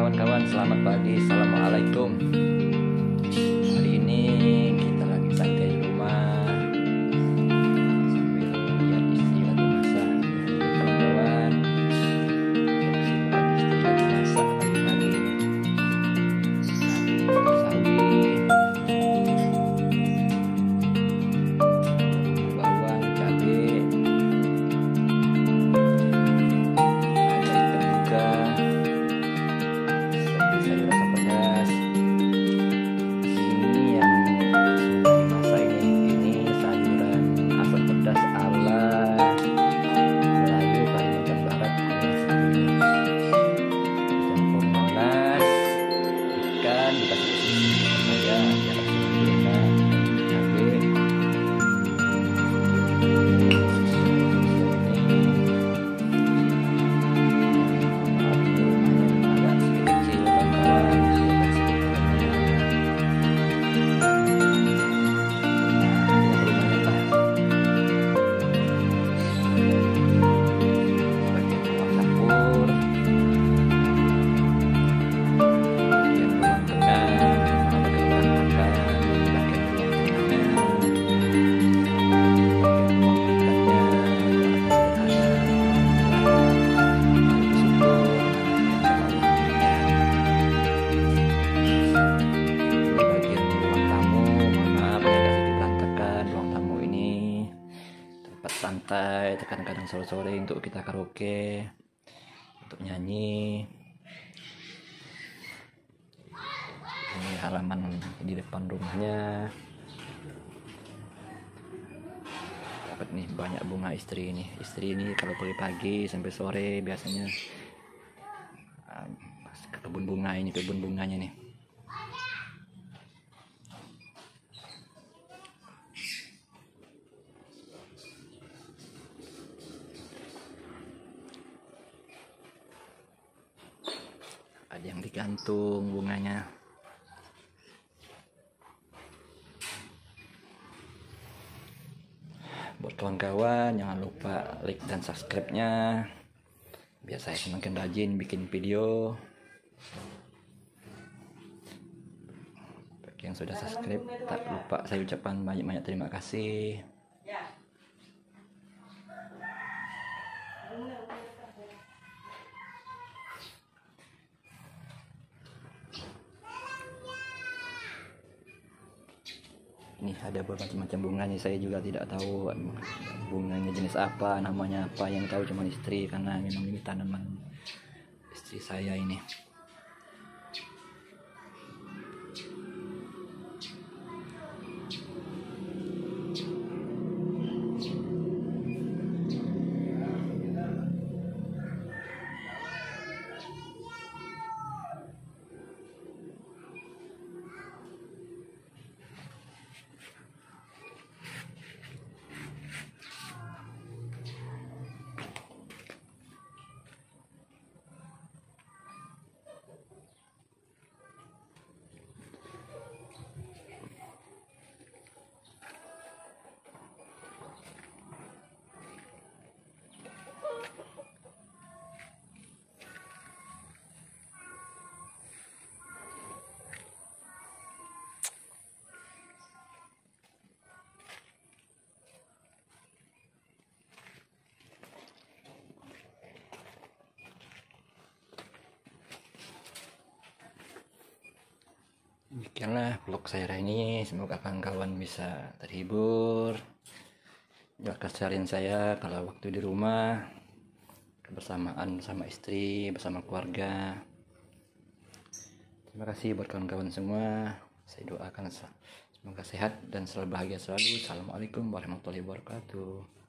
kawan-kawan, selamat pagi, assalamualaikum. Hari ini kita lagi santai di rumah sambil lihat istri lagi masak. Kawan-kawan, istri lagi masak pagi-pagi. Sawi, bawang, cabai, ada ikan juga. Sayur asam pedas. Ini yang sudah dimasak ini sayuran asam pedas ala Melayu Kalimantan Barat alias ini. Dicampur nanas, ikan dikasih saja biar lebih enak, cabai. Santai, kadang-kadang sore-sore untuk kita karaoke, untuk nyanyi. Ini halaman di depan rumahnya. Dapat nih banyak bunga istri ini. Istri ini kalau pagi-pagi sampai sore biasanya ke kebun bunga ini, kebun bunganya nih. Ada yang digantung bunganya. Buat kawan-kawan, jangan lupa like dan subscribe-nya biar saya semakin rajin bikin video. Bagi yang sudah subscribe, tak lupa saya ucapkan banyak-banyak terima kasih. Ini ada bermacam-macam bunganya, saya juga tidak tahu bunganya jenis apa, namanya apa, yang tahu cuma istri karena memang ini tanaman istri saya ini. Demikianlah vlog saya hari ini, semoga kawan-kawan bisa terhibur. Ya, keseharian saya kalau waktu di rumah, kebersamaan bersama istri, bersama keluarga. Terima kasih buat kawan-kawan semua. Saya doakan semoga sehat dan selalu bahagia selalu. Assalamualaikum warahmatullahi wabarakatuh.